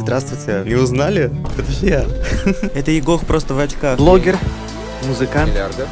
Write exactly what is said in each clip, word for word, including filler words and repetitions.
Здравствуйте. Не узнали? Это же я. Это Егор просто в очках. Блогер, музыкант, Миллиардер,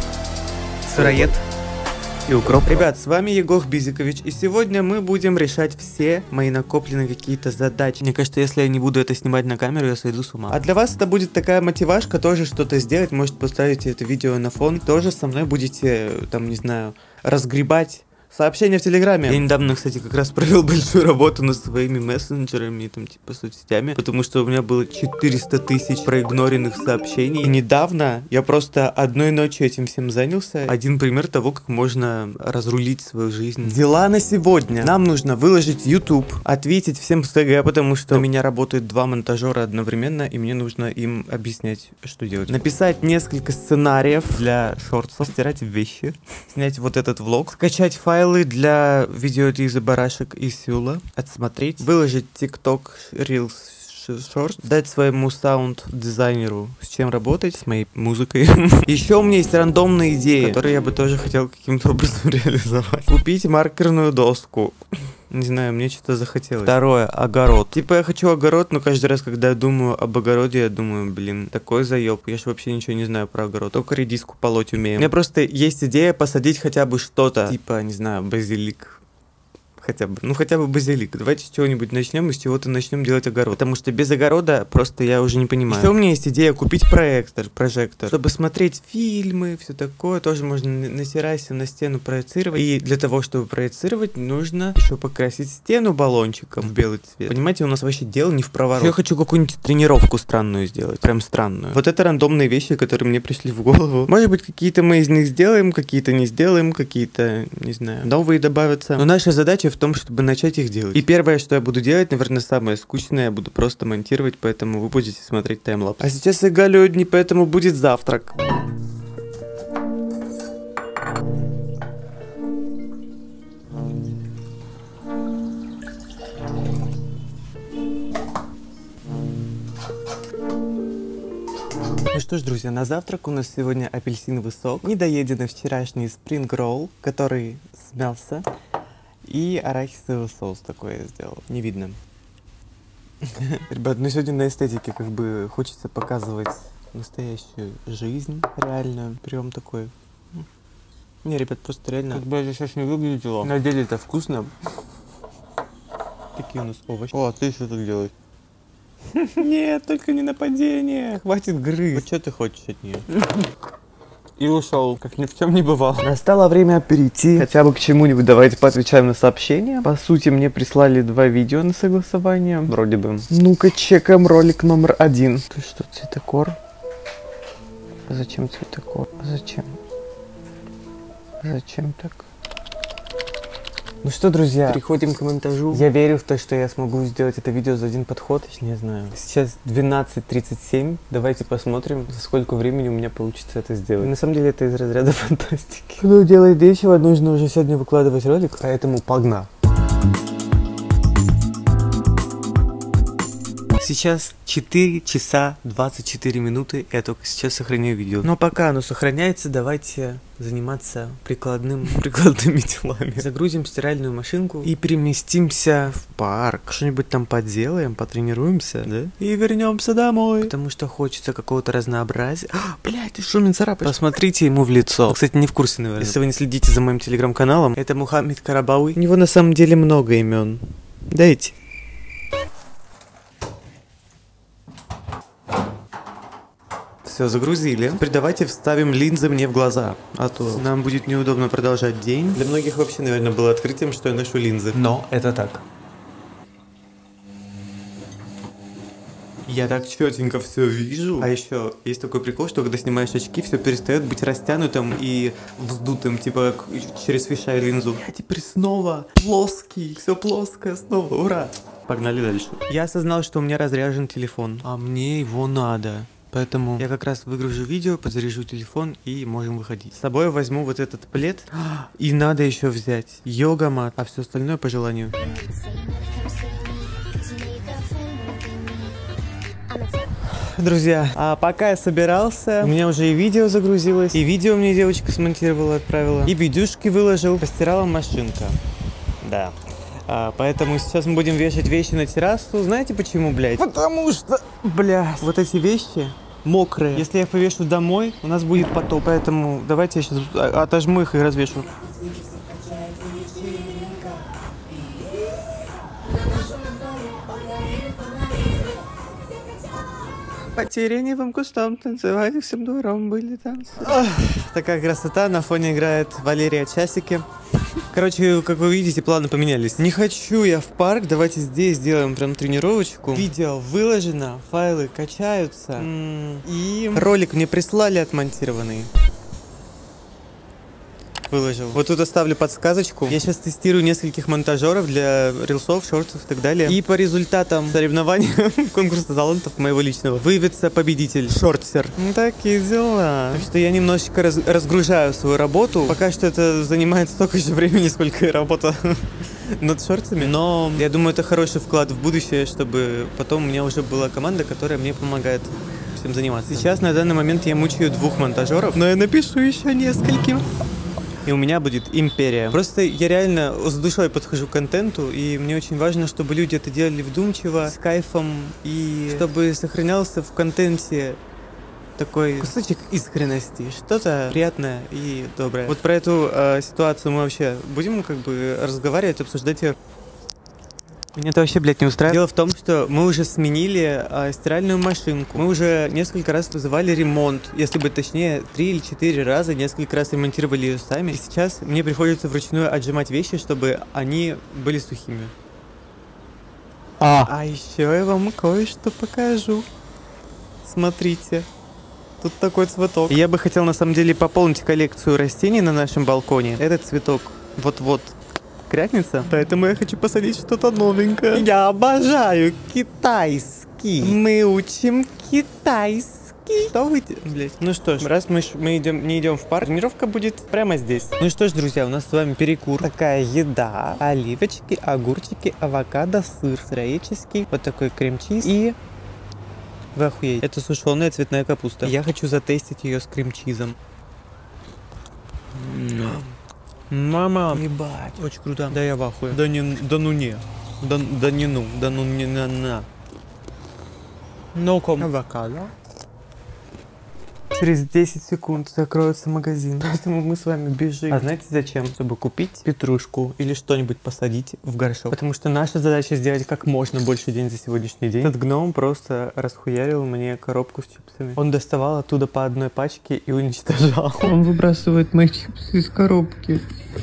сыроед и укроп. Ребят, с вами Егор Бизикович, и сегодня мы будем решать все мои накопленные какие-то задачи. Мне кажется, если я не буду это снимать на камеру, я сойду с ума. А для вас это будет такая мотивашка тоже что-то сделать. Может, поставите это видео на фон. Тоже со мной будете, там, не знаю, разгребать сообщения в Телеграме. Я недавно, кстати, как раз провел большую работу над своими мессенджерами, там, типа, соцсетями, потому что у меня было четыреста тысяч проигноренных сообщений. И недавно я просто одной ночью этим всем занялся. Один пример того, как можно разрулить свою жизнь. Дела на сегодня. Нам нужно выложить YouTube, ответить всем в ТГ, потому что у меня работают два монтажера одновременно, и мне нужно им объяснять, что делать. Написать несколько сценариев Для шортсов, стирать вещи. снять вот этот влог, скачать файлы для видео от Изы Барашек и Сюла, отсмотреть, выложить TikTok, Reels, Shorts, дать своему саунд-дизайнеру, с чем работать, с моей музыкой. Еще у меня есть рандомные идеи, которые я бы тоже хотел каким-то образом реализовать. Купить маркерную доску. Не знаю, мне что-то захотелось. Второе, огород. Типа я хочу огород, но каждый раз, когда я думаю об огороде, я думаю, блин, такой заеб. Я же вообще ничего не знаю про огород. Только редиску полоть умею. У меня просто есть идея посадить хотя бы что-то. Типа, не знаю, базилик. Хотя бы, ну хотя бы базилик. Давайте с чего-нибудь начнем и с чего-то начнем делать огород. Потому что без огорода просто я уже не понимаю. Еще у меня есть идея купить проектор, прожектор, чтобы смотреть фильмы, все такое. Тоже можно на террасе, на стену проецировать. И для того, чтобы проецировать, нужно еще покрасить стену баллончиком в белый цвет. Понимаете, у нас вообще дело не в проворот. Я хочу какую-нибудь тренировку странную сделать. Прям странную. Вот это рандомные вещи, которые мне пришли в голову. Может быть, какие-то мы из них сделаем, какие-то не сделаем, какие-то, не знаю, новые добавятся. Но наша задача в том, чтобы начать их делать. И первое, что я буду делать, наверное, самое скучное, я буду просто монтировать, поэтому вы будете смотреть таймлапс. А сейчас я голодный, поэтому будет завтрак. Ну что ж, друзья, на завтрак у нас сегодня апельсиновый сок, недоеденный вчерашний спринг-ролл, который смялся, и арахисовый соус такой я сделал. Не видно. Ребят, ну сегодня на эстетике как бы хочется показывать настоящую жизнь, реальную. Прям такой. Не, ребят, просто реально. Как бы это сейчас не выглядело. На деле это вкусно. Такие у нас овощи. О, а ты что тут делаешь? Нет, только не нападение. Хватит грызть. Вот что ты хочешь от нее? И ушел, как ни в чем не бывало. Настало время перейти хотя бы к чему-нибудь. Давайте поотвечаем на сообщения. По сути, мне прислали два видео на согласование. Вроде бы. Ну-ка, чекаем ролик номер один. Ты что, цветокор? Зачем цветокор? Зачем? Зачем так? Ну что, друзья, Переходим к монтажу. я верю в то, что я смогу сделать это видео за один подход. Не знаю. Сейчас двенадцать тридцать семь. Давайте посмотрим, за сколько времени у меня получится это сделать. На самом деле это из разряда фантастики. Ну, делать нечего, нужно уже сегодня выкладывать ролик. Поэтому погнали. Сейчас четыре часа двадцать четыре минуты, я только сейчас сохраняю видео. Но пока оно сохраняется, давайте заниматься прикладным, прикладными делами. Загрузим стиральную машинку и переместимся в парк. Что-нибудь там поделаем, потренируемся, да? И вернемся домой. Потому что хочется какого-то разнообразия. А, блядь, ты Шумин царапаешь. Посмотрите ему в лицо. Кстати, не в курсе, наверное. Если вы не следите за моим телеграм-каналом, это Мухаммед Карабауи. У него на самом деле много имен. Дайте. Все, загрузили. Теперь давайте вставим линзы мне в глаза, а то нам будет неудобно продолжать день. Для многих вообще, наверное, было открытием, что я ношу линзы. Но это так. Я так четенько все вижу. А еще есть такой прикол, что когда снимаешь очки, все перестает быть растянутым и вздутым, типа через фишай линзу. Я теперь снова плоский, все плоское снова, ура! Погнали дальше. Я осознал, что у меня разряжен телефон, а мне его надо. Поэтому я как раз выгружу видео, подзаряжу телефон и можем выходить. С собой возьму вот этот плед. И надо еще взять йога-мат, а все остальное по желанию. Друзья, а пока я собирался, у меня уже и видео загрузилось, и видео мне девочка смонтировала, отправила, и видюшки выложил, постирала машинка. Да. А, поэтому сейчас мы будем вешать вещи на террасу. Знаете почему, блядь? Потому что, блядь, вот эти вещи мокрые. Если я их повешу домой, у нас будет потоп. Поэтому давайте я сейчас отожму их и развешу. По сиреневым кустам танцевали, всем двором были танцы. Ох, такая красота, на фоне играет Валерия часики. Короче, как вы видите, планы поменялись. Не хочу я в парк, давайте здесь сделаем прям тренировочку. Видео выложено, файлы качаются. М-м, и ролик мне прислали отмонтированный. Выложил. Вот тут оставлю подсказочку. Я сейчас тестирую нескольких монтажеров для рилсов, шортов и так далее. И по результатам соревнований конкурса талантов моего личного выявится победитель, шортсер. Ну, такие дела. Так что я немножечко раз разгружаю свою работу. Пока что это занимает столько же времени, сколько и работа над шортами. Но я думаю, это хороший вклад в будущее, чтобы потом у меня уже была команда, которая мне помогает всем заниматься. Сейчас на данный момент я мучаю двух монтажеров, но я напишу еще нескольким. И у меня будет империя. Просто я реально с душой подхожу к контенту, и мне очень важно, чтобы люди это делали вдумчиво, с кайфом, и чтобы сохранялся в контенте такой кусочек искренности, что-то приятное и доброе. Вот про эту э, ситуацию мы вообще будем как бы разговаривать, обсуждать ее. Меня это вообще, блядь, не устраивает. Дело в том, что мы уже сменили а, стиральную машинку. Мы уже несколько раз вызывали ремонт. Если быть точнее, три или четыре раза несколько раз ремонтировали ее сами. И сейчас мне приходится вручную отжимать вещи, чтобы они были сухими. А, а еще я вам кое-что покажу. Смотрите. Тут такой цветок. Я бы хотел на самом деле пополнить коллекцию растений на нашем балконе. Этот цветок вот-вот крякнется, поэтому я хочу посадить что-то новенькое. Я обожаю китайский. Мы учим китайский. Что вы... Блять. Ну что ж, раз мы, мы идем, не идем в парк, тренировка будет прямо здесь. Ну что ж, друзья, у нас с вами перекур. Такая еда. Оливочки, огурчики, авокадо, сыр греческий, вот такой крем-чиз и... Вы охуеете. Это сушеная цветная капуста. Я хочу затестить ее с крем-чизом. Мама, ебать, очень круто. Да я в ахуе. Да не, да ну не. Да, да не ну, да ну не на на. No-ком. Авокадо. Через десять секунд закроется магазин, поэтому мы с вами бежим. А знаете зачем? Чтобы купить петрушку или что-нибудь посадить в горшок. Потому что наша задача сделать как можно больше денег за сегодняшний день. Этот гном просто расхуярил мне коробку с чипсами. Он доставал оттуда по одной пачке и уничтожал. Он выбрасывает мои чипсы из коробки.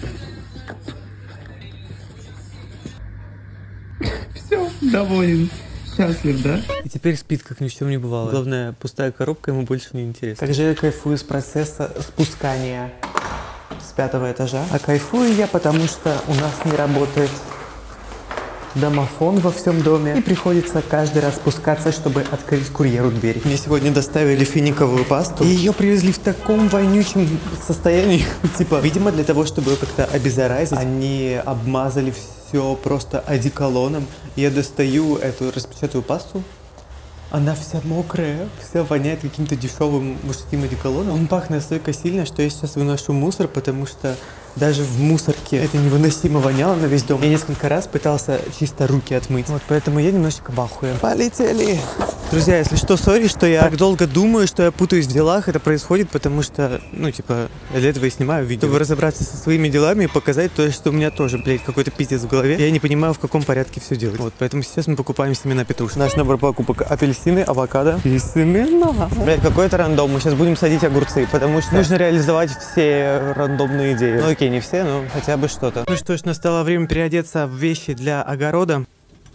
Все, доволен. Счастлив, да? И теперь спит, как ни в чем не бывало. Главное, пустая коробка ему больше не интересна. Также я кайфую с процесса спускания с пятого этажа. А кайфую я, потому что у нас не работает домофон во всем доме. И приходится каждый раз спускаться, чтобы открыть курьеру дверь. Мне сегодня доставили финиковую пасту. И ее привезли в таком вонючем состоянии. Типа, видимо, для того, чтобы ее как-то обеззаразить, они обмазали все просто одеколоном. Я достаю эту распечатанную пасту. Она вся мокрая, вся воняет каким-то дешевым мужским одеколоном. Он пахнет настолько сильно, что я сейчас выношу мусор, потому что даже в мусорке это невыносимо воняло на весь дом. Я несколько раз пытался чисто руки отмыть. Вот, поэтому я немножечко в ахуе. Полетели! Друзья, если что, сори, что я так долго думаю, что я путаюсь в делах. Это происходит, потому что, ну, типа, для этого я снимаю видео. Чтобы разобраться со своими делами и показать то, что у меня тоже, блядь, какой-то пиздец в голове. Я не понимаю, в каком порядке все делать. Вот, поэтому сейчас мы покупаем семена петрушки. Наш набор покупок: апельсины, авокадо и семена. Блядь, какой-то рандом. Мы сейчас будем садить огурцы, потому что нужно реализовать все рандомные идеи. Ну, окей, не все, но хотя бы что-то. Ну что ж, настало время переодеться в вещи для огорода.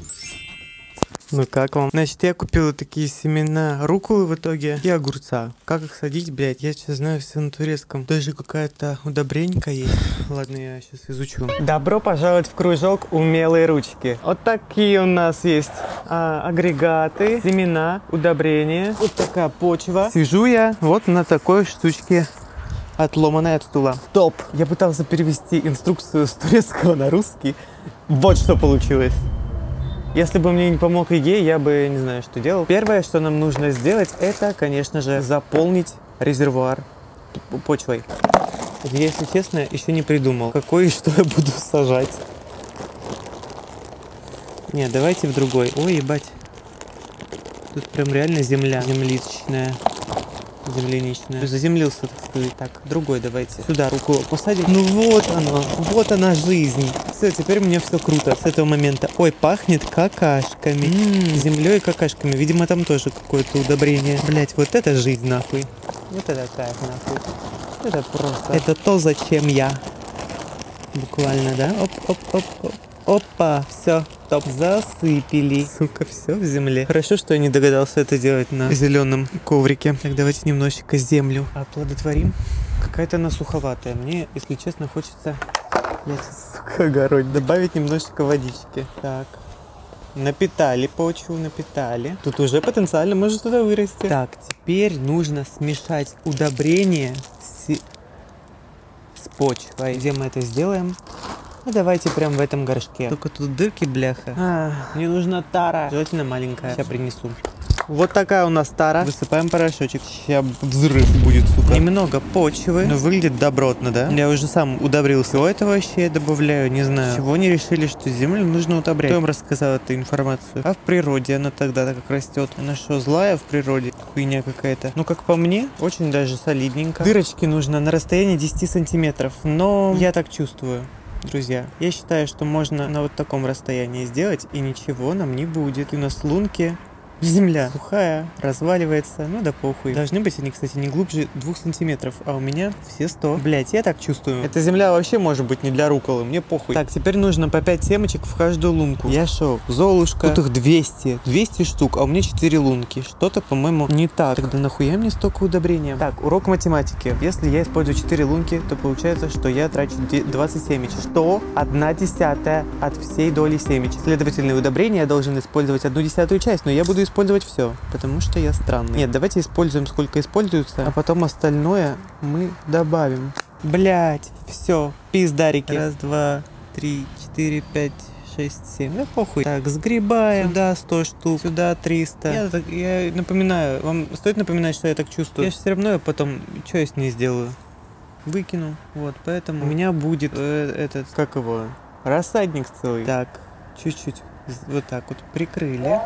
Ну как вам? Значит, я купила такие семена рукколы в итоге и огурца. Как их садить, блядь, я сейчас знаю все на турецком. Даже какая-то удобренька есть. Ладно, я сейчас изучу. Добро пожаловать в кружок умелые ручки. Вот такие у нас есть а, агрегаты, семена, удобрения. Вот такая почва. Сижу я вот на такой штучке, отломанной от стула. Топ! Я пытался перевести инструкцию с турецкого на русский. Вот что получилось. Если бы мне не помог Игей, я бы не знаю, что делал. Первое, что нам нужно сделать, это, конечно же, заполнить резервуар почвой. Если честно, еще не придумал, какой и что я буду сажать. Не, давайте в другой. Ой, ебать. Тут прям реально земля. Земличная. Земляничная. Заземлился, так сказать. Так, другой давайте. Сюда руку посадим. Ну вот оно. Вот она жизнь. Все, теперь у меня все круто с этого момента. Ой, пахнет какашками. М-м, землей и какашками. Видимо, там тоже какое-то удобрение. Блять, вот это жизнь нахуй. Вот это кайф нахуй. Это просто. Это то, зачем я. Буквально, да? Оп-оп-оп-оп. Опа, все, топ, засыпили. Сука, все в земле. Хорошо, что я не догадался это делать на зеленом коврике. Так, давайте немножечко землю оплодотворим. Какая-то она суховатая. Мне, если честно, хочется, блять, сука, огород, добавить немножечко водички. Так. Напитали почву, напитали. Тут уже потенциально может туда вырасти. Так, теперь нужно смешать удобрение с, с почвой. Где мы это сделаем? Ну, давайте прям в этом горшке. Только тут дырки, бляха. А, мне нужна тара. Желательно маленькая. Сейчас принесу. Вот такая у нас тара. Высыпаем порошочек. Сейчас взрыв будет, сука. Немного почвы. Но выглядит добротно, да? Я уже сам удобрился. Что это вообще я добавляю? Не знаю. Чего они решили, что землю нужно удобрять? Кто им рассказал эту информацию? А в природе она тогда так как растет. Она что, злая в природе? Хуйня какая-то. Ну, как по мне, очень даже солидненько. Дырочки нужно на расстоянии десять сантиметров. Но я так чувствую. Друзья, я считаю, что можно на вот таком расстоянии сделать, и ничего нам не будет. И у нас лунки, земля сухая, разваливается, ну да похуй. Должны быть они, кстати, не глубже двух сантиметров, а у меня все сто. Блять, я так чувствую. Эта земля вообще может быть не для руколы, мне похуй. Так, теперь нужно по пять семечек в каждую лунку. Я шо, золушка? Тут их двести. двести штук, а у меня четыре лунки. Что-то, по-моему, не так. Тогда нахуя мне столько удобрения? Так, урок математики. Если я использую четыре лунки, то получается, что я трачу двадцать семечек. Что? Одна десятая от всей доли семечек. Следовательно, удобрения я должен использовать одну десятую часть, но я буду использовать все, потому что я странный. Нет, давайте используем сколько используется, а потом остальное мы добавим. Блять, все, пиздарики. Раз, два, три, четыре, пять, шесть, семь. Да похуй. Так, сгребаем. Сюда сто штук, сюда триста. Я, так, я напоминаю, вам стоит напоминать, что я так чувствую. Я же все равно потом, что я с ней сделаю? Выкину. Вот, поэтому у меня будет э, этот, как его, рассадник целый. Так, чуть-чуть вот так вот прикрыли.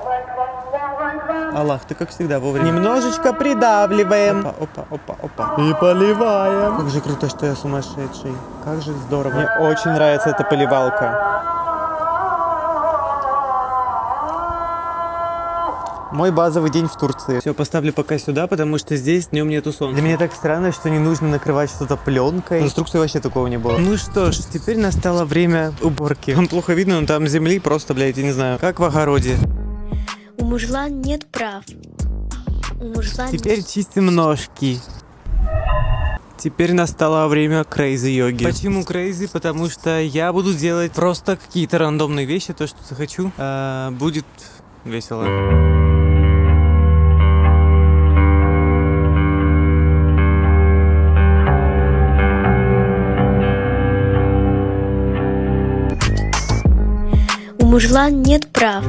Аллах, ты как всегда вовремя. Немножечко придавливаем. Опа, опа, опа, опа. И поливаем. Как же круто, что я сумасшедший. Как же здорово. Мне очень нравится эта поливалка. Мой базовый день в Турции. Все, поставлю пока сюда, потому что здесь днем нету солнца. Для меня так странно, что не нужно накрывать что-то пленкой. В инструкции вообще такого не было. Ну что ж, теперь настало время уборки. Вам плохо видно, но там земли просто, блядь, я не знаю, как в огороде. У мужлан нет прав. У мужлан Теперь нет... чистим ножки. Теперь настало время крейзи-йоги. Почему крейзи? Потому что я буду делать просто какие-то рандомные вещи, то, что захочу. А, будет весело. У мужлан нет прав.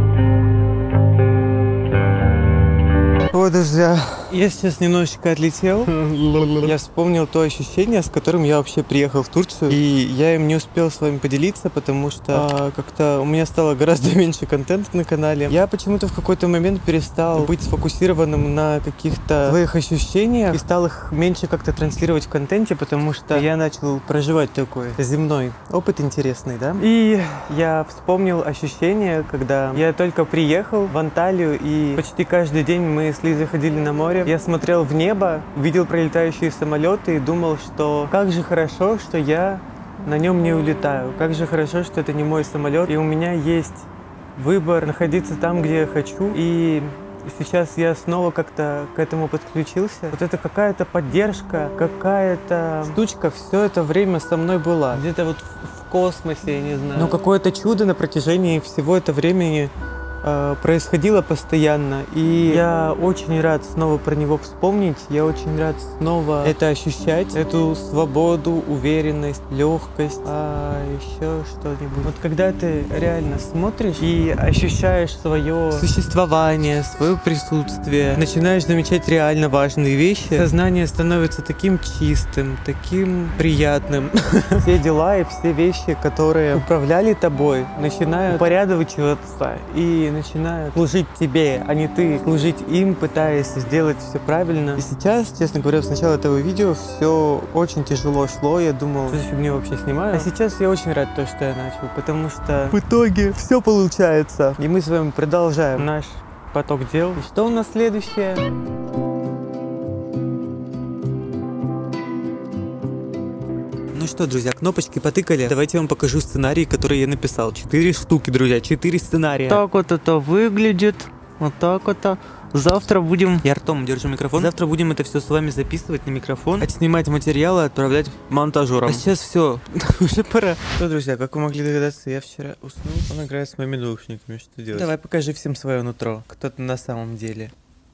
Ой, друзья, я сейчас немножечко отлетел. Я вспомнил то ощущение, с которым я вообще приехал в Турцию. И я им не успел с вами поделиться, потому что а, как-то у меня стало гораздо меньше контента на канале. Я почему-то в какой-то момент перестал быть сфокусированным на каких-то своих ощущениях и стал их меньше как-то транслировать в контенте, потому что я начал проживать такой земной опыт интересный, да? И я вспомнил ощущение, когда я только приехал в Анталию, и почти каждый день мы с Лизой ходили на море. Я смотрел в небо, видел пролетающие самолеты и думал, что как же хорошо, что я на нем не улетаю. Как же хорошо, что это не мой самолет. И у меня есть выбор находиться там, где я хочу. И сейчас я снова как-то к этому подключился. Вот это какая-то поддержка, какая-то штучка все это время со мной была. Где-то вот в космосе, я не знаю. Но какое-то чудо на протяжении всего этого времени э, происходило постоянно, и я очень рад снова про него вспомнить, я очень рад снова это ощущать, эту свободу, уверенность, легкость, а еще что-нибудь. Вот когда ты реально смотришь и ощущаешь свое существование, свое присутствие, начинаешь замечать реально важные вещи, сознание становится таким чистым, таким приятным. Все дела и все вещи, которые управляли тобой, начинают упорядочиваться и начинают служить тебе, а не ты служить им, пытаясь сделать все правильно. И сейчас, честно говоря, с начала этого видео все очень тяжело шло, я думал, что за фигню вообще снимаю. А сейчас я очень рад, то, что я начал, потому что в итоге все получается. И мы с вами продолжаем наш поток дел. И что у нас следующее? Ну что, друзья, кнопочки потыкали. Давайте я вам покажу сценарий, который я написал. Четыре штуки, друзья, четыре сценария. Так вот это выглядит. Вот так вот. Завтра будем... Я ртом держу микрофон. Завтра будем это все с вами записывать на микрофон, отснимать материалы, отправлять монтажерам. А сейчас все. Уже пора. Что, друзья, как вы могли догадаться, я вчера уснул. Он играет с моими наушниками. Что делать? Давай покажи всем свое нутро. Кто ты на самом деле.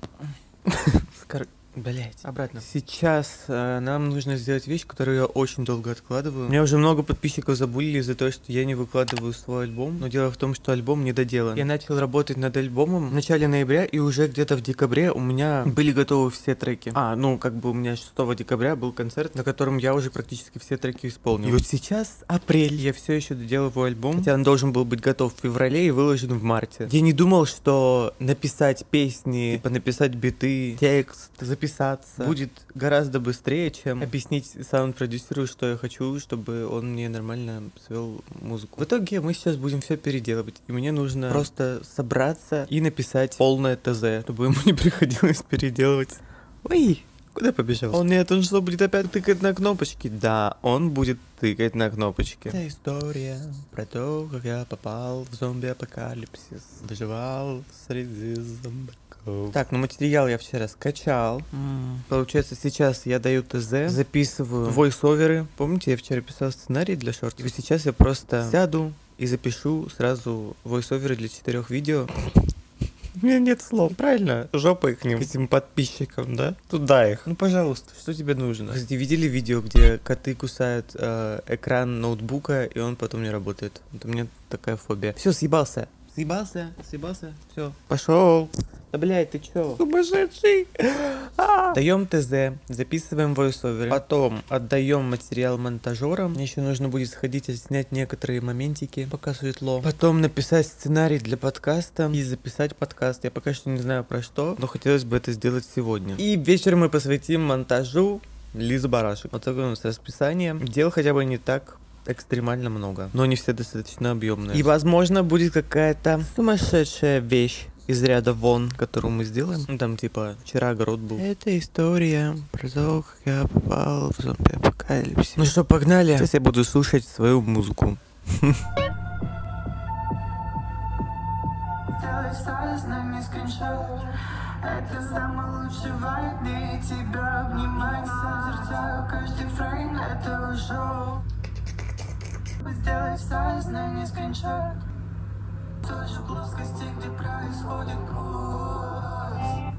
Блять, обратно. Сейчас э, нам нужно сделать вещь, которую я очень долго откладываю. Меня уже много подписчиков забулили из-за того, что я не выкладываю свой альбом. Но дело в том, что альбом не доделан. Я начал работать над альбомом в начале ноября, и уже где-то в декабре у меня были готовы все треки. А, ну, как бы у меня шестого декабря был концерт, на котором я уже практически все треки исполнил. И вот сейчас апрель, я все еще доделываю альбом, хотя он должен был быть готов в феврале и выложен в марте. Я не думал, что написать песни, типа написать биты, текст, записаться будет гораздо быстрее, чем объяснить саунд-продюсеру, что я хочу, чтобы он мне нормально свел музыку. В итоге мы сейчас будем все переделывать, и мне нужно просто собраться и написать полное ТЗ, чтобы ему не приходилось переделывать. Ой! Куда побежал? Он нет, он что, будет опять тыкать на кнопочки? Да, он будет тыкать на кнопочки. Это история про то, как я попал в зомби-апокалипсис. Выживал среди зомбаков. Так, ну материал я вчера скачал. Mm. Получается, сейчас я даю ТЗ, записываю войс-оверы. Помните, я вчера писал сценарий для шортов? И сейчас я просто сяду и запишу сразу войс-оверы для четырех видео. У меня нет слов, правильно? Жопой к ним, к этим подписчикам, да? Туда их. Ну, пожалуйста, что тебе нужно? Кстати, видели видео, где коты кусают э, экран ноутбука, и он потом не работает? Вот у меня такая фобия. Все, съебался. Съебался, съебался, все. Пошел. Да, блядь, ты чё? Сумасшедший! Даем ТЗ, записываем войсоверы, потом отдаем материал монтажерам. Мне еще нужно будет сходить и снять некоторые моментики, пока светло. Потом написать сценарий для подкаста и записать подкаст. Я пока что не знаю про что, но хотелось бы это сделать сегодня. И вечером мы посвятим монтажу Лизы Барашек. Вот такое у нас расписание. Дел хотя бы не так экстремально много, но не все достаточно объемные. И возможно будет какая-то сумасшедшая вещь из ряда вон, которую мы сделаем. Ну, там типа вчера огород был. Это история про то, как я попал в зомби-апокалипсис. Ну что, погнали? Сейчас я буду слушать свою музыку. Это самый лучший вайб, где я тебя обнимаю, созерцаю каждый фрейм этого шоу. Сделай в сознании скриншот той же плоскости, где происходит курс.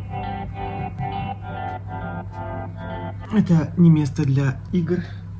Это не место для игр.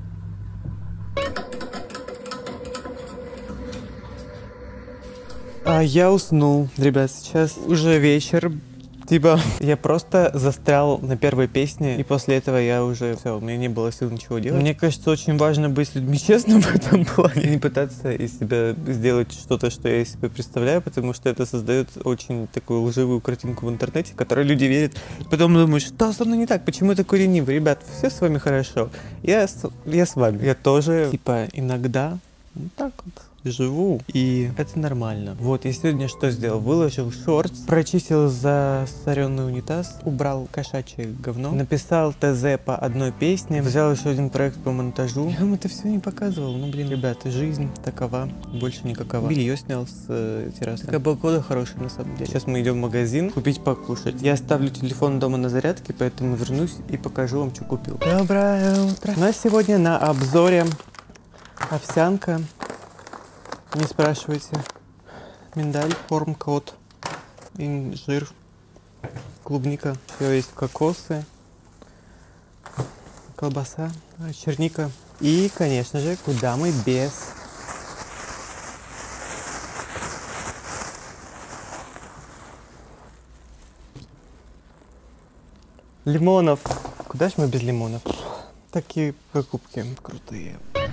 А я уснул, ребят, сейчас уже вечер. Типа, я просто застрял на первой песне, и после этого я уже, все, у меня не было сил ничего делать. Мне кажется, очень важно быть с людьми честным в этом плане, и не пытаться из себя сделать что-то, что я из себя представляю, потому что это создает очень такую лживую картинку в интернете, в которой люди верят, и потом думают, что со мной не так, почему я такой ленивый? Ребят, все с вами хорошо, я с, я с вами. Я тоже, типа, иногда вот так вот живу, и это нормально. Вот, я сегодня что сделал? Выложил шортс, прочистил засоренный унитаз, убрал кошачье говно, написал ТЗ по одной песне, взял еще один проект по монтажу. Я вам это все не показывал. Ну, блин, ребята, жизнь такова, больше никакова. Белье снял с э, террасы. Такая погода хорошая, на самом деле. Сейчас мы идем в магазин купить покушать. Я оставлю телефон дома на зарядке, поэтому вернусь и покажу вам, что купил. Доброе утро. У нас сегодня на обзоре овсянка. Не спрашивайте. миндаль, корм-кот, инжир, клубника. Все есть кокосы, колбаса, черника. И, конечно же, куда мы без... лимонов. Куда ж мы без лимонов? Такие покупки крутые.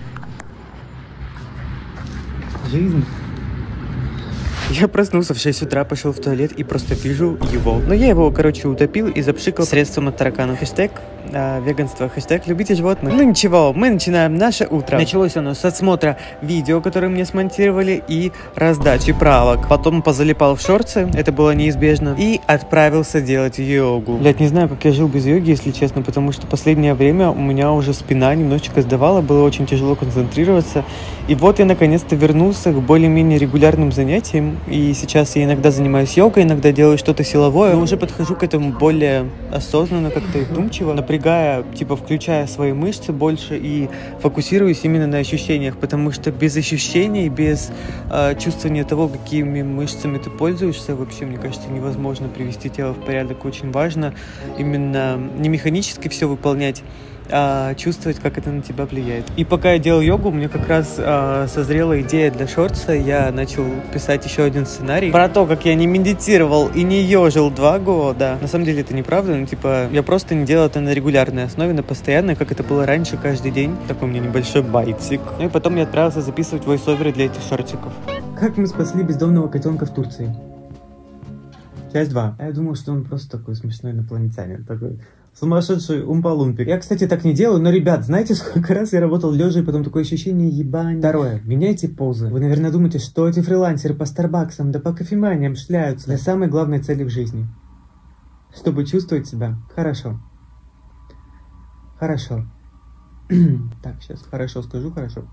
Жизнь. Я проснулся в шесть утра, пошел в туалет и просто вижу его. Но я его, короче, утопил и запшикал средством от тараканов. Хэштег э, веганство, хэштег любите животных. Ну ничего, мы начинаем наше утро. Началось оно с отсмотра видео, которое мне смонтировали, и раздачи правок. Потом позалипал в шорты, это было неизбежно, и отправился делать йогу. Блять, не знаю, как я жил без йоги, если честно, потому что последнее время у меня уже спина немножечко сдавала, было очень тяжело концентрироваться. И вот я наконец-то вернулся к более-менее регулярным занятиям. И сейчас я иногда занимаюсь йогой, иногда делаю что-то силовое, но уже подхожу к этому более осознанно, как-то вдумчиво, напрягая, типа включая свои мышцы больше и фокусируюсь именно на ощущениях, потому что без ощущений, без э, чувствования того, какими мышцами ты пользуешься, вообще, мне кажется, невозможно привести тело в порядок. Очень важно именно не механически все выполнять, а чувствовать, как это на тебя влияет. И пока я делал йогу, мне как раз а, созрела идея для шортса. Я начал писать еще один сценарий про то, как я не медитировал и не ежил два года. На самом деле это неправда, но типа я просто не делал это на регулярной основе, на постоянной, как это было раньше, каждый день. Такой у меня небольшой байтик. Ну и потом я отправился записывать войсоверы для этих шортиков. Как мы спасли бездомного котенка в Турции? Часть два. Я думал, что он просто такой смешной инопланетянин. Такой сумасшедший умпа-лумпик. Я, кстати, так не делаю, но, ребят, знаете, сколько раз я работал лежа, и потом такое ощущение ебань. Второе. Меняйте позы. Вы, наверное, думаете, что эти фрилансеры по Старбаксам да по кофеманиям шляются для самой главной цели в жизни. Чтобы чувствовать себя хорошо. Хорошо. Так, сейчас хорошо скажу, хорошо.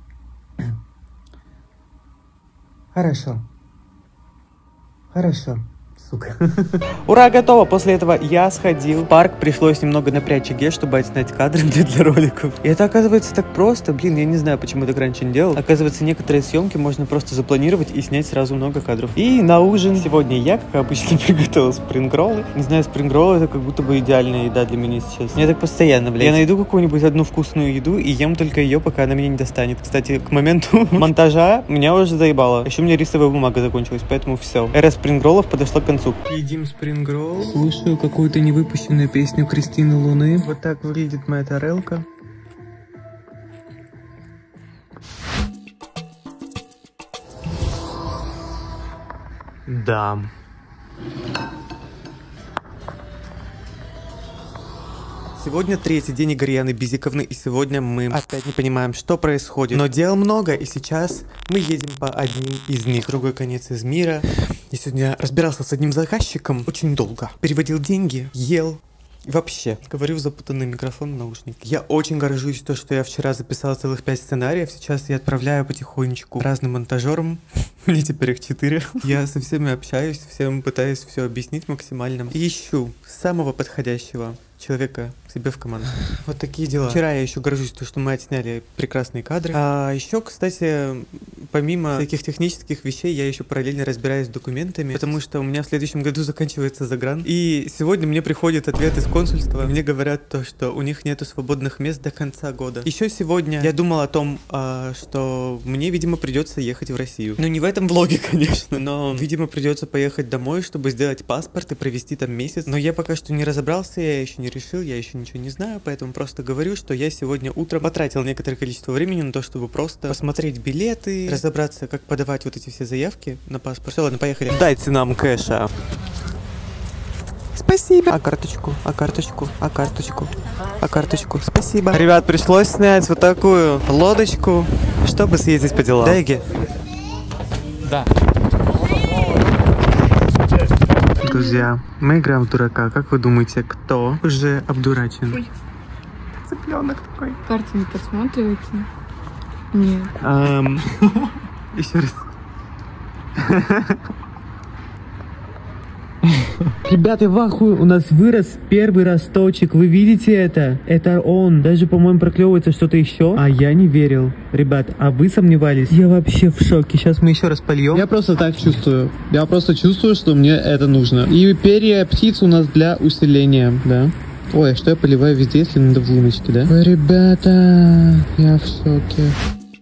Хорошо. Хорошо. Сука. Ура, готово! После этого я сходил в парк, пришлось немного напрячь ге, чтобы отснять кадры для, для роликов. И это оказывается так просто, блин, я не знаю, почему так раньше не делал. Оказывается, некоторые съемки можно просто запланировать и снять сразу много кадров. И на ужин сегодня я, как обычно, приготовил спрингроллы. Не знаю, спрингроллы это как будто бы идеальная еда для меня сейчас. Мне так постоянно, блядь. Я найду какую-нибудь одну вкусную еду и ем только ее, пока она меня не достанет. Кстати, к моменту монтажа меня уже заебало. Еще у меня рисовая бумага закончилась, поэтому все. Эра спрингроллов подошла к концу. Едим спрингролл. Слушаю какую-то невыпущенную песню Кристины Луны. Вот так выглядит моя тарелка. Да. Сегодня третий день Игоря Яны Бизиковны, и сегодня мы опять не понимаем, что происходит. Но дел много, и сейчас мы едем по одним из них. Другой конец из мира. Я сегодня разбирался с одним заказчиком очень долго. Переводил деньги, ел. И вообще, говорю в запутанный микрофон в наушник. Я очень горжусь то, что я вчера записал целых пять сценариев. Сейчас я отправляю потихонечку разным монтажерам. Мне теперь их четыре. Я со всеми общаюсь, всем пытаюсь все объяснить максимально. И ищу самого подходящего человека себе в команду. Вот такие дела. Вчера я еще горжусь, то, что мы отсняли прекрасные кадры. А еще, кстати, помимо таких технических вещей, я еще параллельно разбираюсь с документами, потому что у меня в следующем году заканчивается загран. И сегодня мне приходит ответ из консульства. Мне говорят то, что у них нету свободных мест до конца года. Еще сегодня я думал о том, что мне, видимо, придется ехать в Россию. Ну, не в этом влоге, конечно, но, видимо, придется поехать домой, чтобы сделать паспорт и провести там месяц. Но я пока что не разобрался, я еще не решил, я еще ничего не знаю, поэтому просто говорю, что я сегодня утром потратил некоторое количество времени на то, чтобы просто посмотреть билеты, разобраться, как подавать вот эти все заявки на паспорт. Все, ладно, поехали. Дайте нам кэша. Спасибо. А карточку, а карточку, а карточку, а карточку. Спасибо. Ребят, пришлось снять вот такую лодочку, чтобы съездить по делам. Да, Иги? Да. Друзья, мы играем в дурака. Как вы думаете, кто уже обдурачен? Ой. Цыпленок такой. Карты не подсматриваете? Нет. Um, еще раз. Ребята, в ахуе, у нас вырос первый росточек, вы видите это? Это он, даже, по-моему, проклевывается что-то еще, а я не верил. Ребят, а вы сомневались? Я вообще в шоке, сейчас мы еще раз польем. Я просто так чувствую, я просто чувствую, что мне это нужно. И перья птиц у нас для усиления, да. Ой, что я поливаю везде, если надо в луночке, да? Ой, ребята, я в шоке.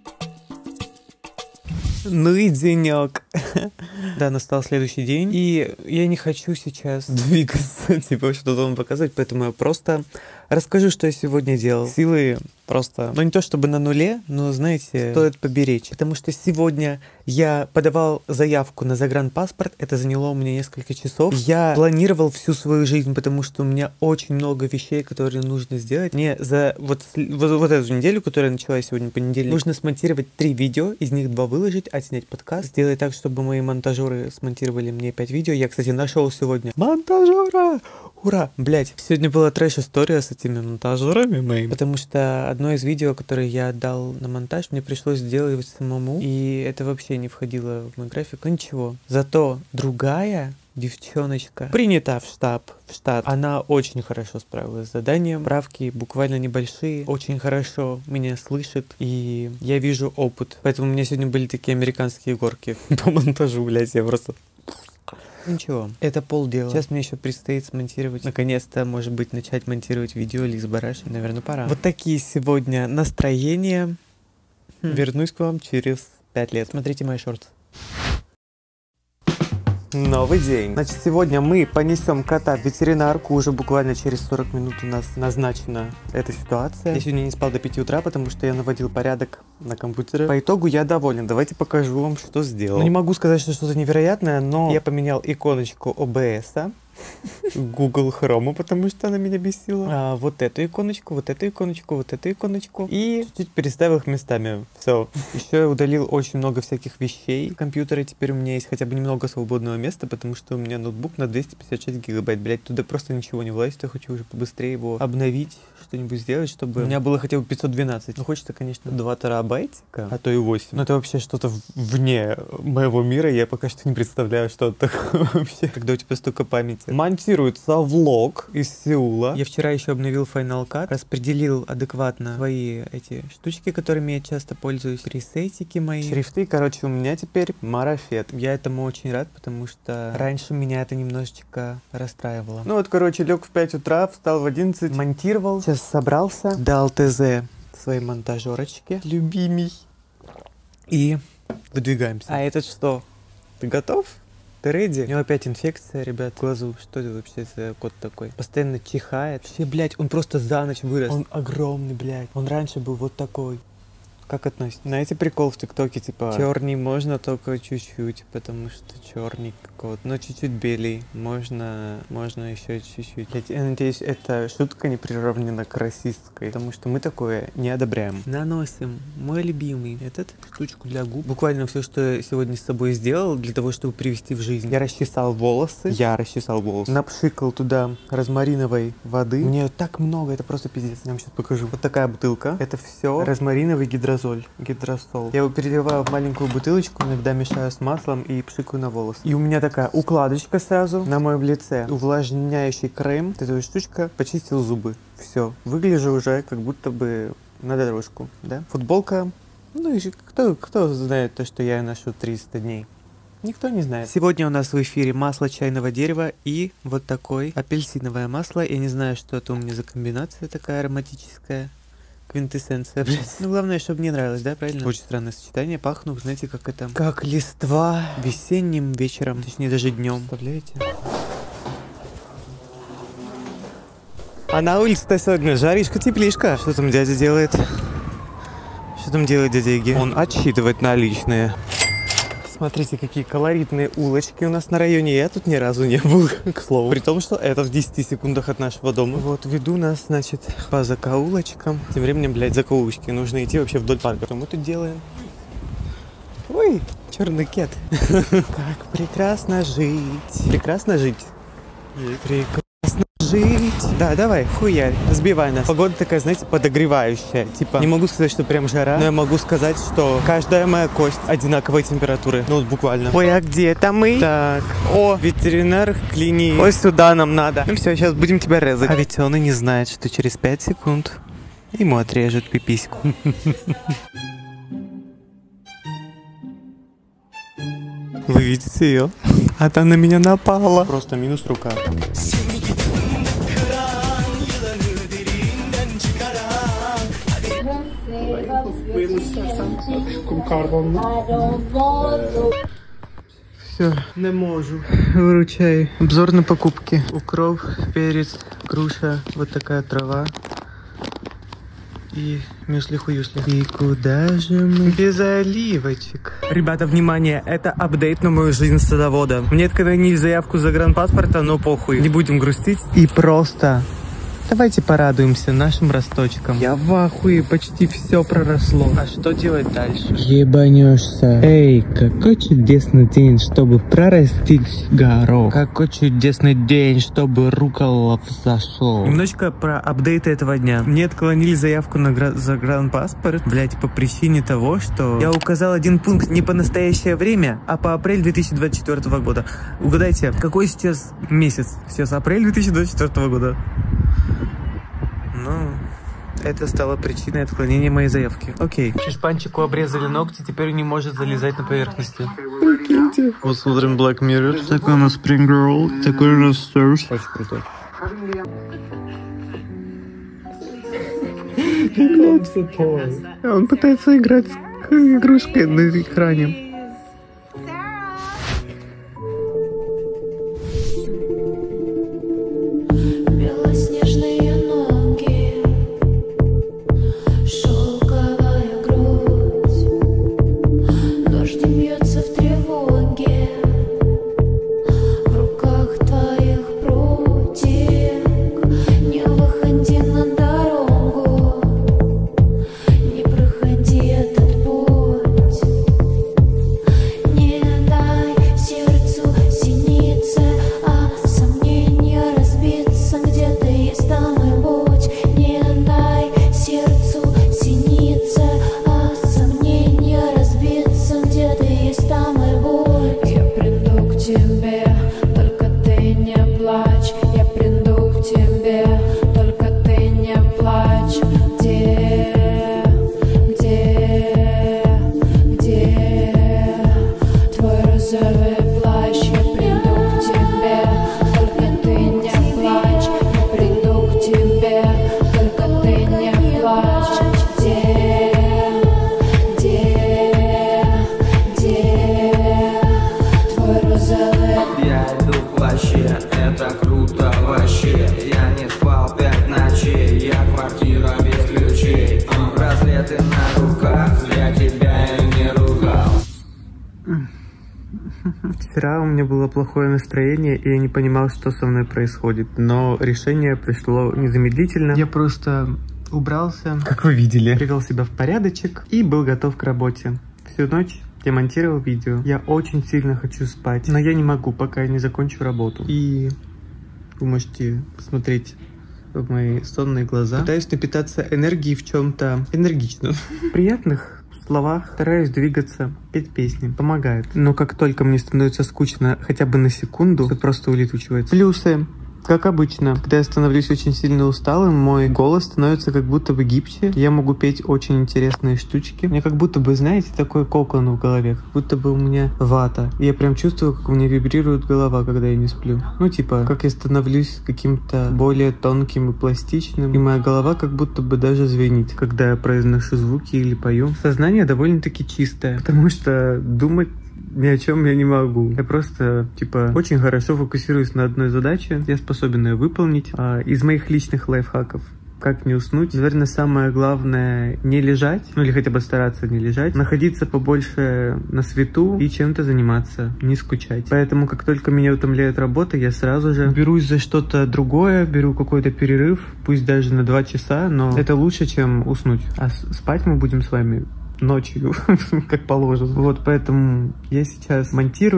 Ну и денек. Да, настал следующий день, и я не хочу сейчас двигаться, типа что-то вам показывать, поэтому я просто расскажу, что я сегодня делал. Силы просто, ну не то чтобы на нуле, но, знаете, стоит поберечь. Потому что сегодня я подавал заявку на загранпаспорт, это заняло у меня несколько часов. Я планировал всю свою жизнь, потому что у меня очень много вещей, которые нужно сделать. Мне за вот, вот, вот эту неделю, которая началась сегодня понедельник, нужно смонтировать три видео, из них два выложить, отснять подкаст, сделать так, чтобы мои монтажеры смонтировали мне пять видео. Я, кстати, нашел сегодня монтажера! Ура! Блять, сегодня была трэш-история с этими монтажерами моими, потому что одно из видео, которое я отдал на монтаж, мне пришлось сделать самому, и это вообще не входило в мой график. Но ничего. Зато другая девчоночка принята в штаб, в штат. Она очень хорошо справилась с заданием. Правки буквально небольшие, очень хорошо меня слышит, и я вижу опыт. Поэтому у меня сегодня были такие американские горки по монтажу, блять, я просто... Ничего, это полдела. Сейчас мне еще предстоит смонтировать. Наконец-то, может быть, начать монтировать видео Лиз Бараши. Наверное, пора. Вот такие сегодня настроения. Хм. Вернусь к вам через пять лет. Смотрите мои шорты. Новый день. Значит, сегодня мы понесем кота в ветеринарку. Уже буквально через сорок минут у нас назначена эта ситуация. Я сегодня не спал до пяти утра, потому что я наводил порядок на компьютере. По итогу я доволен. Давайте покажу вам, что сделал. Ну, не могу сказать, что что-то невероятное, но я поменял иконочку о бэ эс-а. Google Chrome, потому что она меня бесила. А, вот эту иконочку, вот эту иконочку, вот эту иконочку. И чуть-чуть переставил их местами. Все. Еще я удалил очень много всяких вещей. В компьютере теперь у меня есть хотя бы немного свободного места, потому что у меня ноутбук на двести пятьдесят шесть гигабайт. Блять, туда просто ничего не влазит. Я хочу уже побыстрее его обновить, что-нибудь сделать, чтобы у меня было хотя бы пятьсот двенадцать. Ну, хочется, конечно, два терабайтика, а то и восемь. Но это вообще что-то вне моего мира. Я пока что не представляю, что это такое вообще. Когда у тебя столько памяти. Монтируется влог из Сеула. Я вчера еще обновил Final Cut, распределил адекватно свои эти штучки, которыми я часто пользуюсь, пресетики мои, шрифты. Короче, у меня теперь марафет. Я этому очень рад, потому что раньше меня это немножечко расстраивало. Ну вот, короче, лег в пять утра, встал в одиннадцать, монтировал. Сейчас собрался, дал ТЗ своей монтажерочке, любимей. И выдвигаемся. А этот что? Ты готов? Ты ready? У него опять инфекция, ребят, в глазу. Что это вообще за кот такой? Постоянно чихает. Вообще, блядь, он просто за ночь вырос. Он огромный, блядь. Он раньше был вот такой. Как относится? Знаете прикол в ТикТоке, типа, черный можно только чуть-чуть, потому что черный кот, но чуть-чуть белый, можно, можно еще чуть-чуть. Я надеюсь, эта шутка не приравнена к расистской, потому что мы такое не одобряем. Наносим мой любимый этот штучку для губ. Буквально все, что я сегодня с собой сделал для того, чтобы привести в жизнь. Я расчесал волосы, я расчесал волосы, напшикал туда розмариновой воды. Мне так много, это просто пиздец, я вам сейчас покажу. Вот такая бутылка, это все розмариновый гидрозол. Гидросол. Я его переливаю в маленькую бутылочку, иногда мешаю с маслом и пшикаю на волосы. И у меня такая укладочка сразу на моем лице. Увлажняющий крем. Вот эта штучка, почистил зубы. Все. Выгляжу уже как будто бы на дорожку. Да? Футболка. Ну и кто, кто знает то, что я ношу триста дней? Никто не знает. Сегодня у нас в эфире масло чайного дерева и вот такое апельсиновое масло. Я не знаю, что это у меня за комбинация такая ароматическая. Квинтэссенция, блядь. Ну, главное, чтобы мне нравилось, да, правильно? Очень странное сочетание. Пахну, знаете, как это... Как листва весенним вечером, точнее, даже днем. Представляете? А на улице-то сегодня жаришка-теплишка. Что там дядя делает? Что там делает дядя Иги? Он отсчитывает наличные. Смотрите, какие колоритные улочки у нас на районе. Я тут ни разу не был, к слову. При том, что это в десяти секундах от нашего дома. Вот, веду нас, значит, по закоулочкам. Тем временем, блядь, закоулочки. Нужно идти вообще вдоль парка. Что мы тут делаем? Ой, черный кет. Как прекрасно жить. Прекрасно жить. Прекрасно жить. Да, давай, хуярь, сбивай нас. Погода такая, знаете, подогревающая. Типа, не могу сказать, что прям жара, но я могу сказать, что каждая моя кость одинаковой температуры. Ну, вот буквально. Ой, а где это мы? Так, о, ветеринар клини. Ой, сюда нам надо. Ну все, сейчас будем тебя резать. А ведь он и не знает, что через пять секунд ему отрежут пипиську. Вы видите ее? А та на меня напала. Просто минус рука. Все, не можу. Выручай. Обзор на покупки. Укроп, перец, груша, вот такая трава. И мюсли-хуюсли. И куда же мы без оливочек? Ребята, внимание, это апдейт на мою жизнь садовода. Мне отклонили заявку за загранпаспорта, но похуй. Не будем грустить. И просто... Давайте порадуемся нашим росточкам. Я в ахуе, почти все проросло. А что делать дальше? Ебанешься. Эй, какой чудесный день, чтобы прорастить горох. Какой чудесный день, чтобы рукола взошло. Немножечко про апдейты этого дня. Мне отклонили заявку на гра- загранпаспорт, блять, по причине того, что я указал один пункт не по настоящее время, а по апрель две тысячи двадцать четвёртого года. Угадайте, какой сейчас месяц? Сейчас апрель две тысячи двадцать четвёртого года. Ну, это стало причиной отклонения моей заявки. Окей. Шишпанчику обрезали ногти, теперь он не может залезать на поверхности. Прикиньте. Вот смотрим Black Mirror. Такой у нас Spring Roll, такой у нас Stars. Очень крутой. Он пытается играть с игрушкой на экране. Вчера у меня было плохое настроение, и я не понимал, что со мной происходит. Но решение пришло незамедлительно. Я просто убрался, как вы видели, привел себя в порядочек и был готов к работе. Всю ночь я монтировал видео. Я очень сильно хочу спать, но я не могу, пока я не закончу работу. И вы можете посмотреть в мои сонные глаза. Пытаюсь напитаться энергией в чем-то энергичном. Приятных словах, стараюсь двигаться, петь песни, помогает. Но как только мне становится скучно хотя бы на секунду, это просто улетучивается. Плюсы. Как обычно, когда я становлюсь очень сильно усталым, мой голос становится как будто бы гибче. Я могу петь очень интересные штучки. У меня как будто бы, знаете, такой кокон в голове, как будто бы у меня вата. И я прям чувствую, как у меня вибрирует голова, когда я не сплю. Ну, типа, как я становлюсь каким-то более тонким и пластичным. И моя голова как будто бы даже звенит, когда я произношу звуки или пою. Сознание довольно-таки чистое, потому что думать ни о чем я не могу. Я просто, типа, очень хорошо фокусируюсь на одной задаче. Я способен ее выполнить. А из моих личных лайфхаков: как не уснуть. Наверное, самое главное — не лежать, ну или хотя бы стараться не лежать. Находиться побольше на свету и чем-то заниматься, не скучать. Поэтому, как только меня утомляет работа, я сразу же берусь за что-то другое, беру какой-то перерыв, пусть даже на два часа, но это лучше, чем уснуть. А спать мы будем с вами ночью, как положено. Вот, поэтому я сейчас монтирую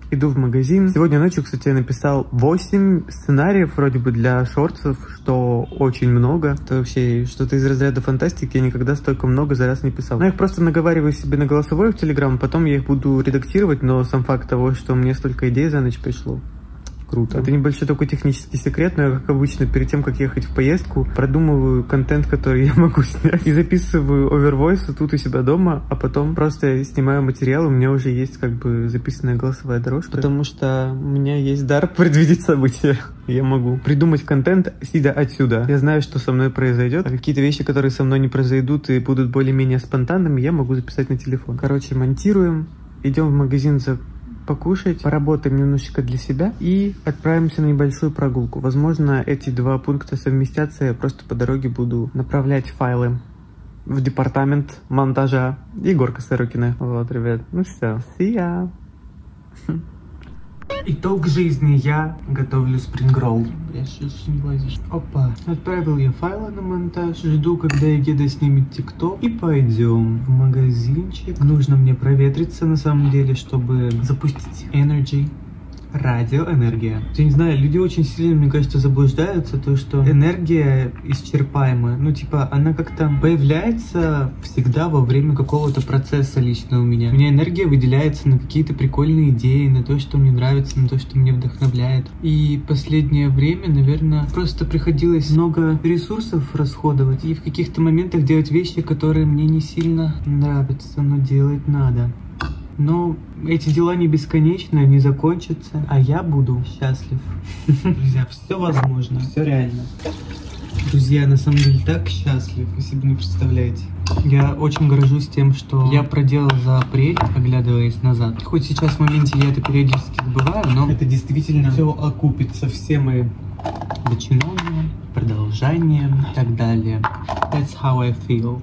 Иду в магазин. Сегодня ночью, кстати, я написал восемь сценариев вроде бы для шортсов, что очень много. Это вообще что-то из разряда фантастики. Я никогда столько много за раз не писал. Но я их просто наговариваю себе на голосовой в Телеграм, потом я их буду редактировать, но сам факт того, что мне столько идей за ночь пришло. Круто. Это небольшой такой технический секрет, но я, как обычно, перед тем, как ехать в поездку, продумываю контент, который я могу снять, и записываю овервойсы тут у себя дома, а потом просто снимаю материал, у меня уже есть как бы записанная голосовая дорожка, потому что у меня есть дар предвидеть события. Я могу придумать контент, сидя отсюда. Я знаю, что со мной произойдет, а какие-то вещи, которые со мной не произойдут и будут более-менее спонтанными, я могу записать на телефон. Короче, монтируем, идем в магазин за покушать, поработаем немножечко для себя и отправимся на небольшую прогулку. Возможно, эти два пункта совместятся, я просто по дороге буду направлять файлы в департамент монтажа Егорка Сорокина. Вот, ребят, ну все, see ya! Итог жизни. Я готовлю спрингролл. Я сейчас не влазишь. Опа. Отправил я файлы на монтаж. Жду, когда Егеда снимет тикток. И пойдем в магазинчик. Нужно мне проветриться на самом деле, чтобы запустить Energy. Радиоэнергия. Я не знаю, люди очень сильно, мне кажется, заблуждаются, то, что энергия исчерпаемая. Ну, типа, она как-то появляется всегда во время какого-то процесса лично у меня. У меня энергия выделяется на какие-то прикольные идеи, на то, что мне нравится, на то, что меня вдохновляет. И последнее время, наверное, просто приходилось много ресурсов расходовать и в каких-то моментах делать вещи, которые мне не сильно нравятся, но делать надо. Но эти дела не бесконечны, они закончатся, а я буду счастлив. Друзья, все возможно, все реально. Друзья, на самом деле так счастлив, вы себе не представляете. Я очень горжусь тем, что я проделал за апрель, оглядываясь назад. Хоть сейчас в моменте я это периодически забываю, но это действительно все окупится, все мои начинания, продолжения и так далее. That's how I feel.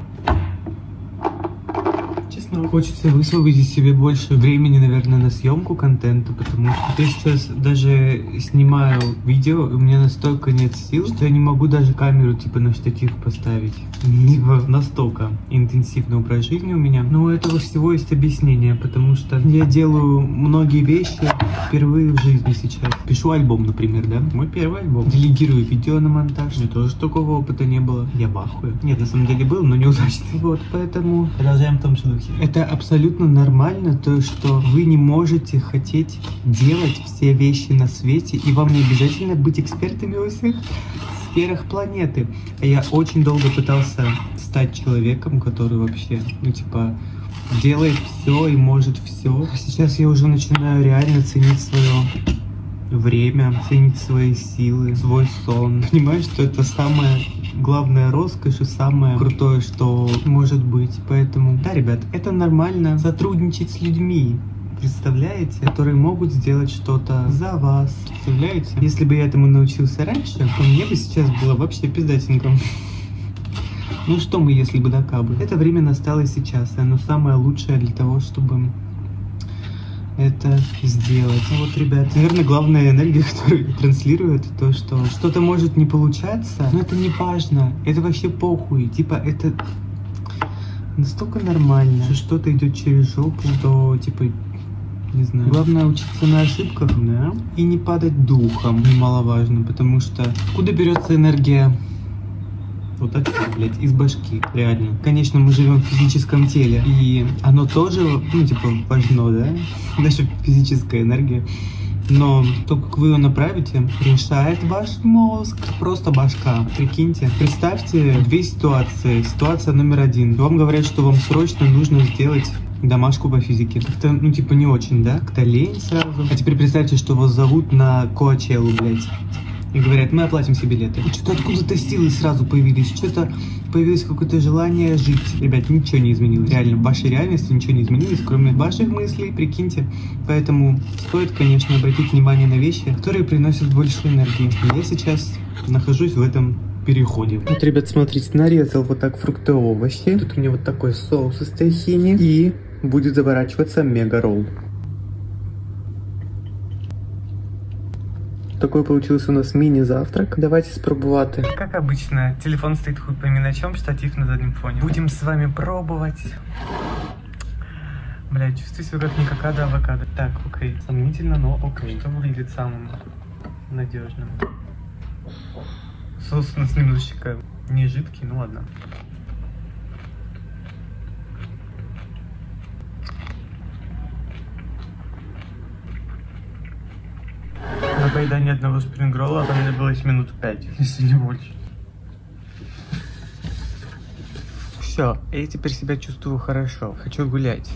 Хочется высвободить себе больше времени, наверное, на съемку контента, потому что я сейчас даже снимаю видео, и у меня настолько нет сил, что я не могу даже камеру типа на штатив поставить. Либо настолько интенсивный образ жизни у меня. Но у этого всего есть объяснение, потому что я делаю многие вещи впервые в жизни сейчас. Пишу альбом, например, да? Мой первый альбом. Делегирую видео на монтаж. У меня тоже такого опыта не было. Я в ахуе. Нет, на самом деле был, но неудачный. Вот, поэтому продолжаем в том же духе. Это абсолютно нормально, то, что вы не можете хотеть делать все вещи на свете, и вам не обязательно быть экспертами во всех сферах планеты. Я очень долго пытался стать человеком, который вообще, ну, типа, делает все и может все. Сейчас я уже начинаю реально ценить свое время, ценить свои силы, свой сон. Понимаю, что это самое главная роскошь и самое крутое, что может быть. Поэтому, да, ребят, это нормально сотрудничать с людьми, представляете, которые могут сделать что-то за вас. Представляете? Если бы я этому научился раньше, то мне бы сейчас было вообще пиздатенько. Ну что мы, если бы да кабы. Это время настало сейчас, и оно самое лучшее для того, чтобы это сделать. Ну вот, ребят, наверное, главная энергия, которую я транслирую, это то, что что-то может не получаться, но это не важно, это вообще похуй, типа, это настолько нормально, что что-то идет через жопу, то, типа, не знаю. Главное учиться на ошибках, да, и не падать духом, немаловажно, потому что откуда берется энергия? Вот так, блядь, из башки, реально. Конечно, мы живем в физическом теле, и оно тоже, ну, типа, важно, да? Наша физическая энергия. Но то, как вы ее направите, решает ваш мозг. Просто башка. Прикиньте. Представьте две ситуации. Ситуация номер один. Вам говорят, что вам срочно нужно сделать домашку по физике. Как-то, ну, типа, не очень, да? Как-то лень сразу. А теперь представьте, что вас зовут на Коачеллу, блядь. И говорят, мы оплатим себе билеты. И что-то откуда-то силы сразу появились. Что-то появилось какое-то желание жить. Ребят, ничего не изменилось. Реально, в вашей реальности ничего не изменилось, кроме ваших мыслей, прикиньте. Поэтому стоит, конечно, обратить внимание на вещи, которые приносят больше энергии. Я сейчас нахожусь в этом переходе. Вот, ребят, смотрите, нарезал вот так фрукты, овощи. Тут у меня вот такой соус из тахини. И будет заворачиваться мега-ролл. Такой получился у нас мини-завтрак. Давайте спробувати. Как обычно, телефон стоит хуй пойми на чем, штатив на заднем фоне. Будем с вами пробовать. Блядь, чувствую себя как никакая до авокадо. Так, окей. Сомнительно, но окей. Что выглядит самым надежным? Соус у нас немножечко не жидкий, ну ладно. На поедание одного спрингролла понадобилось минут пять, если не больше. Все, я теперь себя чувствую хорошо. Хочу гулять.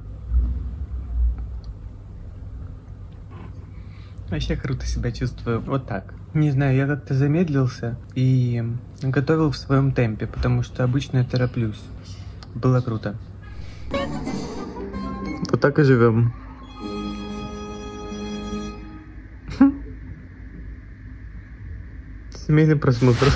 Вообще круто себя чувствую. Вот так. Не знаю, я как-то замедлился и готовил в своем темпе, потому что обычно я тороплюсь. Было круто. Вот так и живем. Семейный просмотр.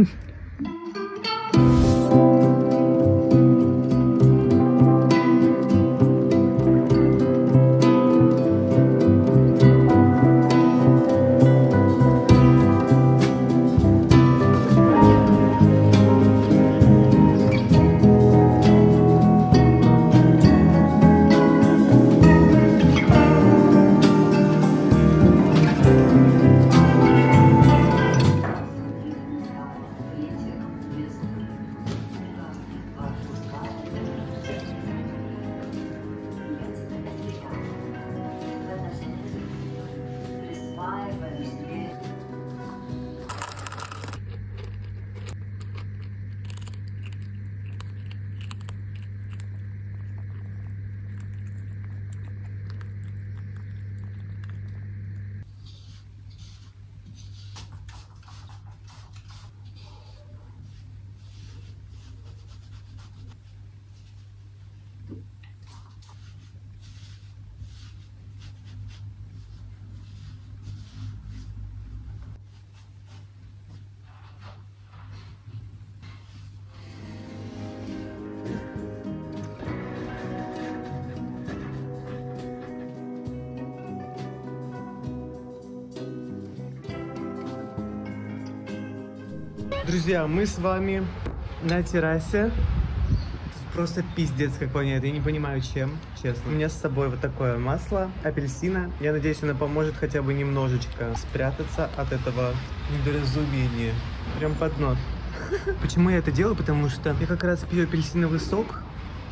Друзья, мы с вами на террасе. Просто пиздец как воняет. Я не понимаю, чем, честно. У меня с собой вот такое масло апельсина. Я надеюсь, оно поможет хотя бы немножечко спрятаться от этого недоразумения. Прям под нос. Почему я это делаю? Потому что я как раз пью апельсиновый сок.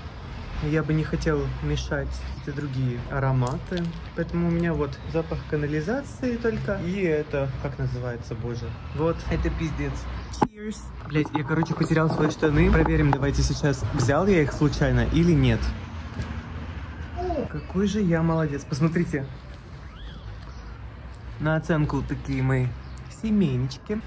Я бы не хотел мешать какие-то другие ароматы. Поэтому у меня вот запах канализации только. И это, как называется, боже. Вот, это пиздец. Cheers. Блять, я, короче, потерял свои штаны. Проверим, давайте сейчас, взял я их случайно или нет. О, какой же я молодец. Посмотрите. На оценку такие мои семейнички.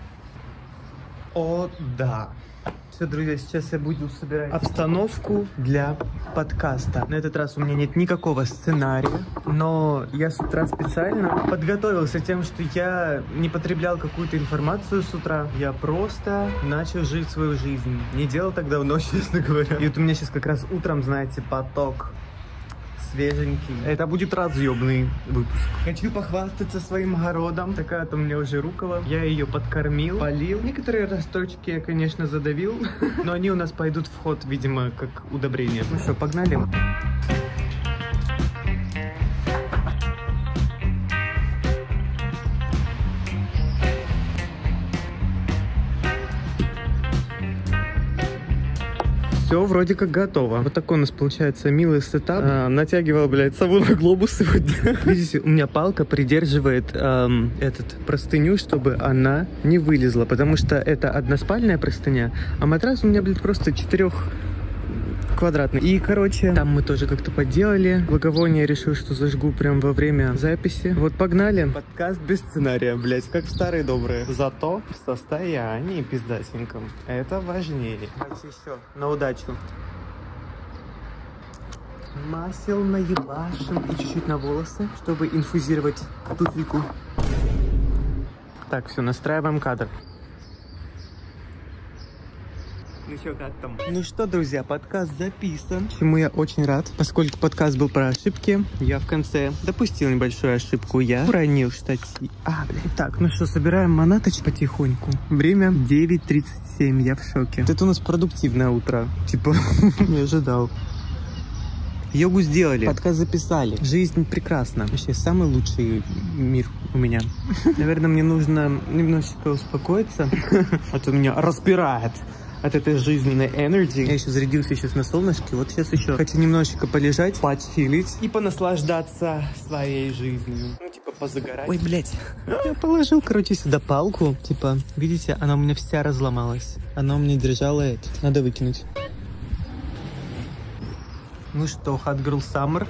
О, да. Все, друзья, сейчас я буду собирать обстановку для подкаста. На этот раз у меня нет никакого сценария, но я с утра специально подготовился тем, что я не потреблял какую-то информацию с утра. Я просто начал жить свою жизнь. Не делал так давно, честно говоря. И вот у меня сейчас как раз утром, знаете, поток свеженький. Это будет разъемный выпуск. Хочу похвастаться своим огородом. Такая-то у меня уже рукола. Я ее подкормил, полил. Некоторые росточки я, конечно, задавил, но они у нас пойдут в ход, видимо, как удобрение. Ну что, погнали. Все вроде как готово. Вот такой у нас получается милый сетап. А, натягивал, блядь, сову на глобус сегодня. Видите, у меня палка придерживает эм, этот простыню, чтобы она не вылезла, потому что это односпальная простыня, а матрас у меня, блядь, просто четырех квадратный. И, короче, там мы тоже как-то поделали. Благовоние я решил, что зажгу прям во время записи. Вот, погнали. Подкаст без сценария, блядь, как в старые добрые. Зато в состоянии пиздатеньком. Это важнее. Давайте еще на удачу. Масел наебашим и чуть-чуть на волосы, чтобы инфузировать туфельку. Так, все, настраиваем кадр. Ну что, как там? Ну что, друзья, подкаст записан, чему я очень рад. Поскольку подкаст был про ошибки, я в конце допустил небольшую ошибку. Я уронил штатив. А, блядь. Так, ну что, собираем манаточку потихоньку. Время девять тридцать семь, я в шоке. Это у нас продуктивное утро. Типа, не ожидал. Йогу сделали, подкаст записали. Жизнь прекрасна. Вообще, самый лучший мир у меня. Наверное, мне нужно немножечко успокоиться, а то меня распирает от этой жизненной энергии. Я еще зарядился сейчас на солнышке. Вот сейчас еще хочу немножечко полежать, почилить и понаслаждаться своей жизнью. Ну, типа, позагорать. Ой, блядь. Я положил, короче, сюда палку. Типа, видите, она у меня вся разломалась. Она у меня держала это. Надо выкинуть. Ну что, Hot Girl Summer.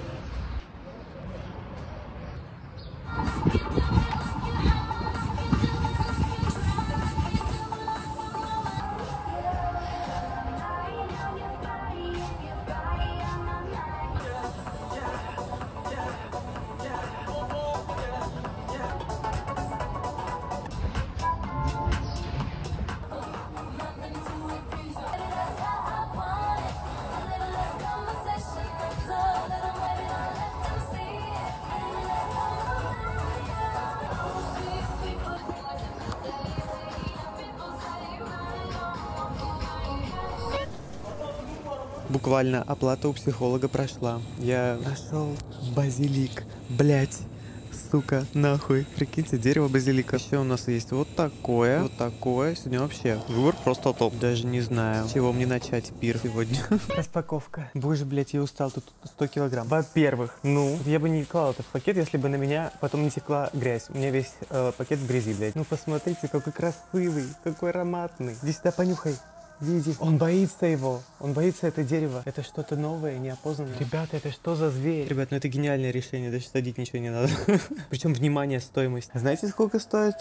Буквально оплата у психолога прошла. Я нашел базилик. Блять. Сука, нахуй. Прикиньте, дерево базилика. Еще у нас есть вот такое, вот такое. Сегодня вообще выбор просто топ. Даже не знаю, с чего мне начать пир сегодня. Распаковка. Боже, блять, я устал. Тут сто килограмм. Во-первых, ну, я бы не клал это в пакет, если бы на меня потом не текла грязь. У меня весь э, пакет в грязи, блять. Ну, посмотрите, какой красивый, какой ароматный. Иди сюда, понюхай. Видите? Он боится его. Он боится это дерево. Это что-то новое, неопознанное. Ребята, это что за зверь? Ребят, ну это гениальное решение. Даже садить ничего не надо. Причем, внимание, стоимость. Знаете, сколько стоит?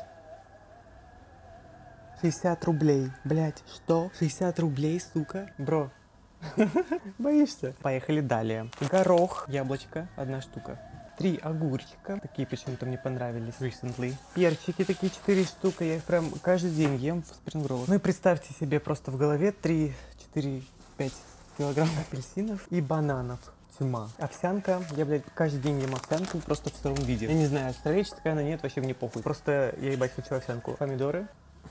шестьдесят рублей. Блять, что? шестьдесят рублей, сука? Бро. Боишься? Поехали далее. Горох. Яблочко. Одна штука. Три огурчика. Такие почему-то мне понравились recently. Перчики такие четыре штуки. Я их прям каждый день ем в спрингроллах. Ну и представьте себе просто в голове три, четыре, пять килограмм апельсинов и бананов. Тьма. Овсянка. Я, блядь, каждый день ем овсянку просто в сыром виде. Я не знаю, человеческая она нет, вообще мне похуй. Просто я, ебать, хочу овсянку. Помидоры.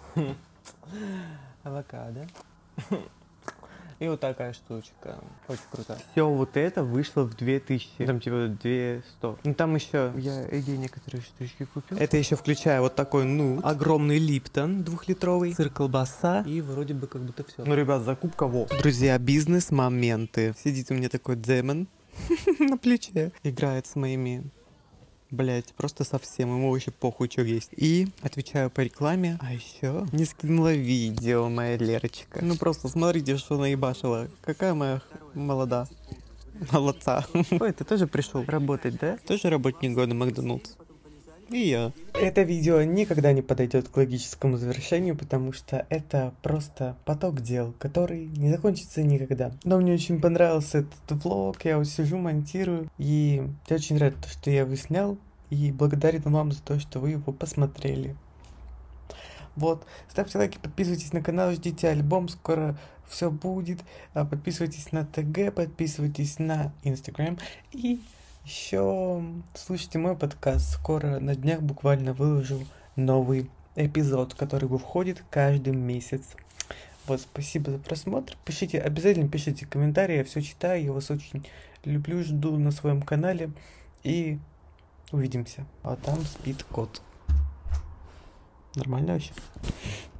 Авокадо. И вот такая штучка. Очень круто. Все вот это вышло в две тысячи. Там типа две сто. Ну там еще я Эге некоторые штучки купил. Это еще включая вот такой, ну, огромный Липтон двухлитровый, сыр, колбаса. И вроде бы как будто все. Ну, ребят, закупка во. Друзья, бизнес-моменты. Сидит у меня такой демон на плече. Играет с моими... Блять, просто совсем, ему вообще похуй, что есть. И отвечаю по рекламе. А еще не скинула видео моя Лерочка. Ну просто смотрите, что наебашила. Какая моя молода. Молодца. Ой, ты тоже пришел работать, да? Тоже работник года Макдональдс. И я. Это видео никогда не подойдет к логическому завершению, потому что это просто поток дел, который не закончится никогда. Но мне очень понравился этот влог, я вот сижу, монтирую, и я очень рад, что я его снял, и благодарен вам за то, что вы его посмотрели. Вот, ставьте лайки, подписывайтесь на канал, ждите альбом, скоро все будет. Подписывайтесь на ТГ, подписывайтесь на Инстаграм и... Еще слушайте мой подкаст. Скоро на днях буквально выложу новый эпизод, который выходит каждый месяц. Вот, спасибо за просмотр. Пишите, обязательно пишите комментарии, я все читаю, я вас очень люблю, жду на своем канале. И увидимся. А там спит кот. Нормально вообще?